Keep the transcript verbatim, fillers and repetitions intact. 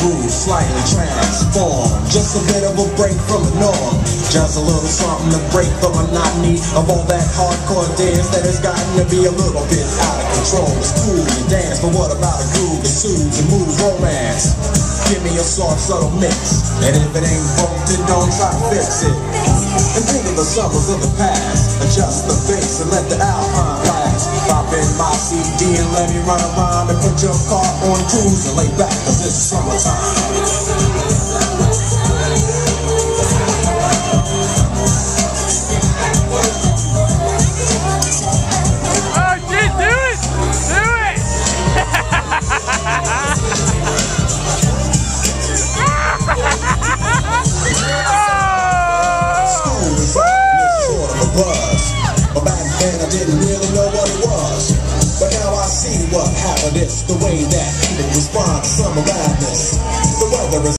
groove, slightly transformed. Just a bit of a break from the norm. Just a little something to break the monotony of all that hardcore dance that has gotten to be a little bit out of control. It's cool to dance, but what about a groove that soothes and moves romance? Give me a soft, subtle mix, and if it ain't broke, then don't try to fix it. And think of the summers of the past. Adjust the bass and let the alpine blast. Pop in my C D and let me run around and put your car on cruise and lay back, cause it's summertime. But back then I didn't really know what it was. But now I see what happened. It's the way that people respond to summer madness. The weather is